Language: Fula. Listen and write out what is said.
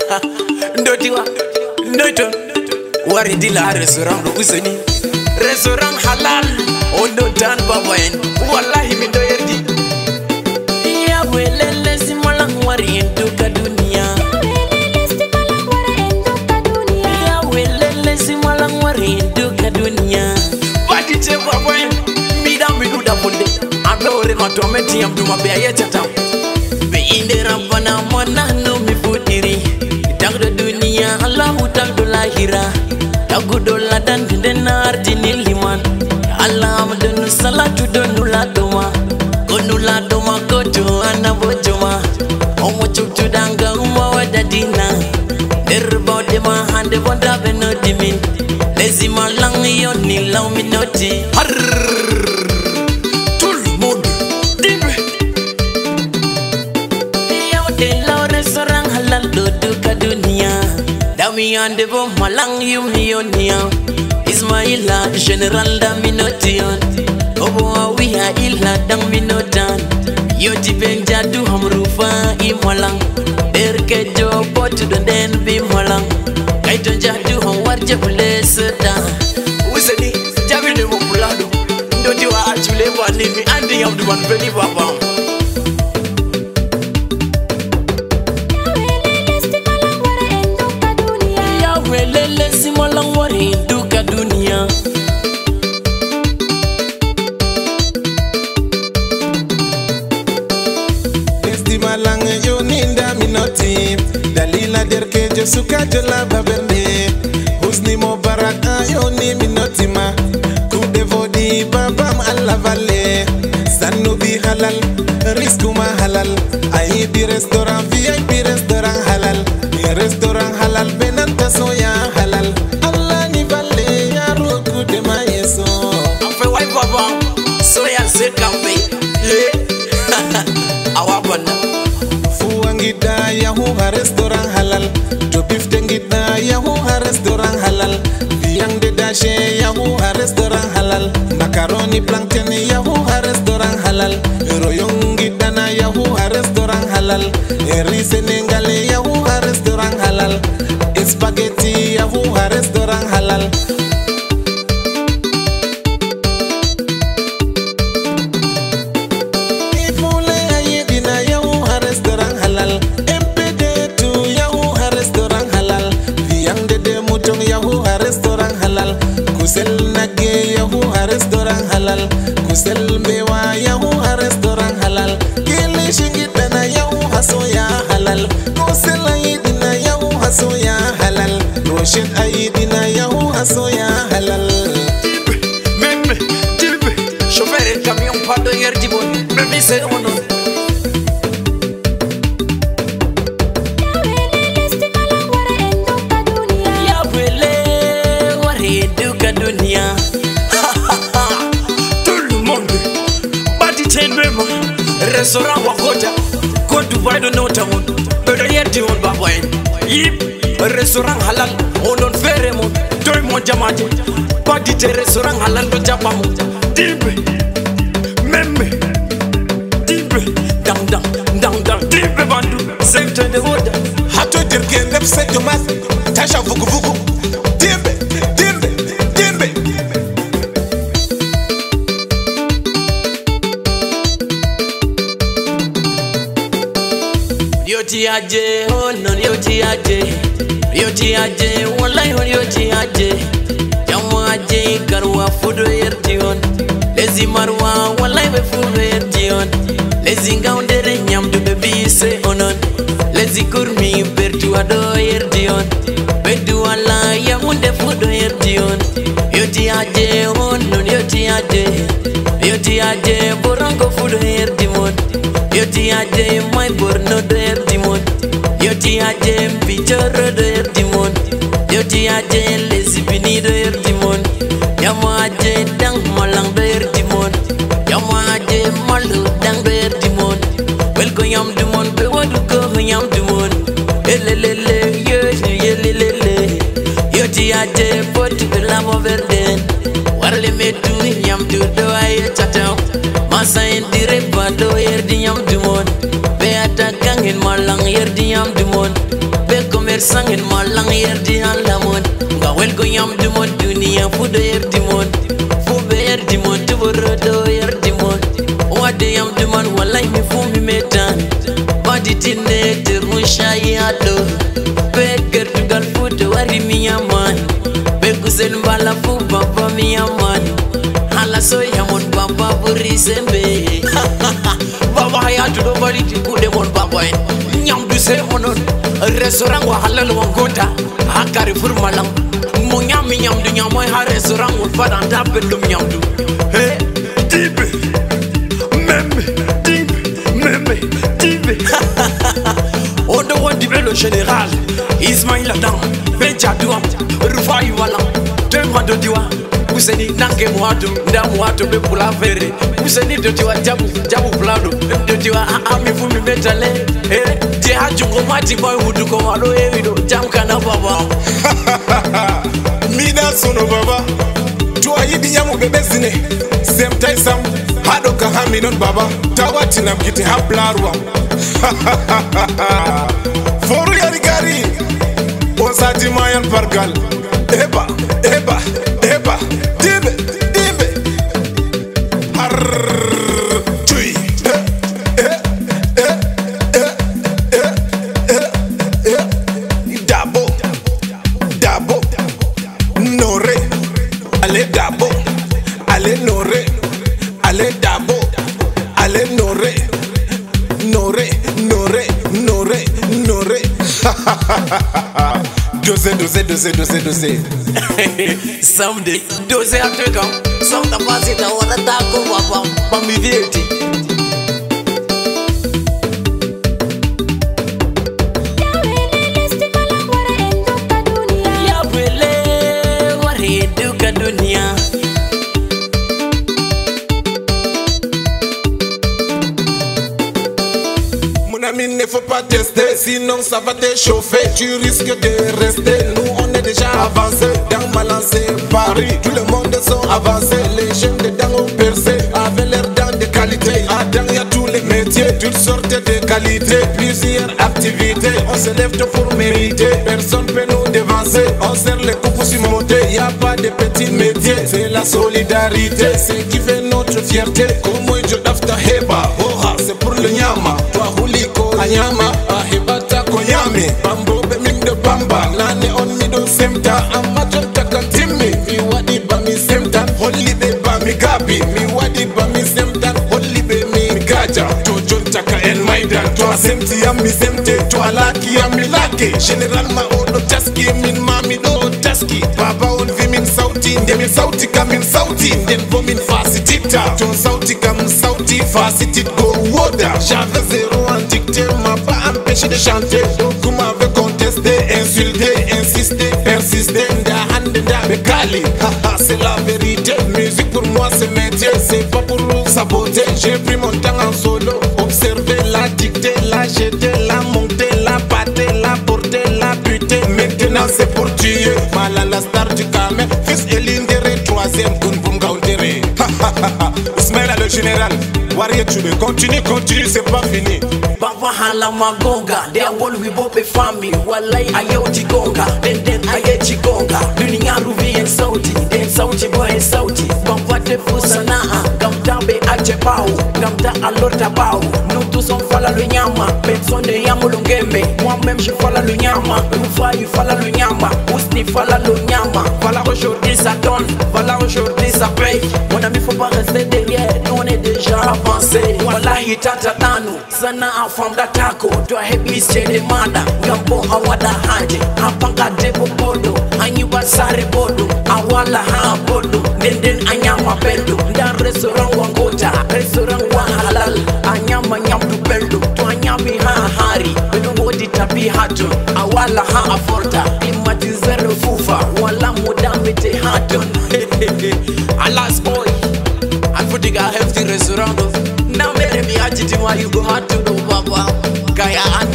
Ndotiwa Ndoton Wari dila restaurant do useni Restaurant halal Ondo dan babaen Wallahi min do yerdi Ya welele simalang wari enduka dunia Ya welele simalang wari enduka dunia Badi te babaen Midam biduda funde Abe ore matometi yamduma be ayetata Be inde rabbana mwana no mifutiri Tagdo dunia Allahu tagdo lahira Tagu dola dan dendenar diniliman Allah amdenu salatu donu ladoma Gonu ladoma koto anabojoma Omo chuktu danga umwa wadadina Nerbao dema hande bonda beno dimin Lezi malang yoni lau minoti Tout le monde Dibe Yau de lau restaurant halal duduka dunia Dami ande bo malang yumionia Ismaila general da minotion Obo awiha illa dang minotan Yoti benja du hamrufa imalang Derke jo potu den bi malang Kaito jadu ham warje bule seta Useni jabi ne mo bulado Ndoti wa achule wa nimi andi yam du wan beli baba Welele simalang wari duka dunia Esti malang yo ninda minoti Dalila derke jo suka jola babende Husni Mubarak yo ni minoti ma Kude vodi babam alla vale Sanu bi halal risku ma halal Ayi bi restaurant VIP restaurant halal Restaurant halal benanta soya halal Allah ni vale ya roku de ma yeso Afe wai baba soya se kambe Awabana Fuangida yahu ha restaurant halal To bifte ngida yahu ha restaurant halal Viang de dashe yahu ha restaurant halal Macaroni plantain yahu ha restaurant halal Royong gidana yahu ha restaurant halal Eri senengale yahu ha restaurant halal Spaghetti yahu ha restaurant halal Ifule ayedina yahu ha restaurant halal MPD2 yahu ha restaurant halal Viang de mutong yahu ha restaurant halal Kusel nage yahu ha restaurant halal Kusel mewa yahu ha restaurant halal Kili shingitana yahu ha soya halal Kusel ayedina yahu ha soya halal Roshin ayedina yahu ha soya halal Meme Dibe Chauffeur et camion pas de guerre du bon Meme c'est mon nom Ya wele wari duka dunia Tout le monde Badi ten mema Restaurant wakota Go Dubai do no town Bedo yeti on babaen Yip Restaurant halal Onon fere mo Toy mo jamaje Badi te restaurant halal do japamo Dibe Meme Dibe Dang dang Dang dang Dibe bandu Sector de woda Hato dirke nefse jumas Tasha vugu vugu Dimbe, dimbe, dimbe Yoti aje, oh non yoti aje, wallahi on yoti aje. Jamu aje karwa fudo yertion. Lezi marwa wallahi be fudo yertion. Lezi ngaundere nyamdu bebi se onon. Lezi kurmi bertu ado yertion. Bedu ala ya munde fudo yertion. Yoti aje, oh non yoti aje, borango fudo yertion. Yoti aje my borno der dimon Yoti aje mpichoro der dimon Yoti aje lesibini der dimon Yama aje dang malang der dimon Yama aje malu dang der dimon Welko yam dimon be wadu ko yam dimon Elelele yelelele Yoti aje potu belamo verden Warle metu yam du do aye chataw Masa indire bado yerdi yam dumon Be ata kangin malang yerdi yam dumon Be kome nder sangen malang yerdi halamon gawel go yamdu mon duniya fudo yerdi mon fube yerdi mon tuborodo yerdi mon wade yamdu man wallahi mi fu mi metan badi tinne termu shayi ado be gertugal fudo wari mi yaman be kusen bala fu baba mi yaman hala so yamon baba buri sembe baba hayatu do bari ti kude mon baba nyamdu se onon restaurant wa halal wa gota hakari fur malam mo nyami nyamdu nyamoy ha restaurant wa fadanta belum nyamdu he dibe meme dibe odo wadi belo général Ismaïl Adam Bejadouam Rufai wala Temba dodiwa Useni nange muatu nda muatu be pula vere Useni dodiwa jabu plado dodiwa ami fumi metale je hajungo mati boy huduko walo ewido jam kana baba mina sono baba to ayidi yamu bebezine same time sam hado ka hami non baba tawati nam kiti hablarwa foru yari gari osati mayan pargal eba dibe har chui dabo nore ale dabo ale nore ale dabo ale nore Dose someday dose africa some the party that wanna taco baba mami vieti ya wele wari eduka dunia il ne faut pas tester, sinon ça va te chauffer. Tu risques de rester. Nous on est déjà avancé dans ma lancée Paris. Tout le monde sont avancés. Les jeunes dedans ont percé avec leurs dents de qualité. Dedans y a tous les métiers, toutes sortes de qualités, plusieurs activités. On se lève tôt pour mériter. Personne peut nous devancer. On serre les coups pour s'y monter. Y a pas de petits métiers. C'est la solidarité, c'est qui fait notre fierté. Comme moi je d'afta heba, oh c'est pour le nyama. Toi huliko anyama ahibata konyame bambo be minde bamba lane on mido semta amaton takantimi mi wadi ba mi semta holli be ba mi gabi mi wadi ba mi semta holli be mi gaja to jontaka en maidan to semti yam mi semte to alaki yam mi laki general ma odo taski min mami do taski baba on vi min sauti ndemi sauti kamin sauti nden bo min fasitita to sauti kam sauti fasitit go woda j'avais zéro antique m'a pas empêché de chanter. Beaucoup m'avaient contesté, insulté, insisté, persisté. C'est la vérité. Musique pour moi c'est métier, c'est pas pour nous saboter. J'ai pris mon temps en solo, observer, la dicter, la jeter, la monter, la battre, la porter, la buter. Maintenant c'est pour tuer. Mal la star du camé, fils et l'indéré, troisième boum boum gaudéré. Ismaïl le général, Warrior tu veux continue, c'est pas fini. Baba hala magonga, they are all we both a family. Wallahi ayo chigonga, then aye chigonga. Dunia ruvi and sauti, then sauti boy and sauti. Baba te fusana, gamta be ache pao, gamta alota pao. Nous tous on fala le nyama, personne ne yamo longembe. Moi-même je fala le nyama, Rufai fala le nyama, Ousni fala le nyama. Voilà aujourd'hui ça donne, voilà aujourd'hui ça paye. Mon ami faut pas rester derrière, nous on est déjà avancé. Wallahi tatatanu, sana afam da tako, to hebis chede mada, gambo awada haje, apanga debo bodo, anyuba sare bodo, awala ha bodo, den anyama beldo, da restaurant wangota, restaurant wa halal, anyama nyamdu beldo, to anyami ha hari, beno wodi tapi hatu, awala ha aforta, imati zero fufa, wala mudame te haton, alas boy, Alfutiga healthy restaurant, now mere mi ajiti wa you go hatu do baba, kaya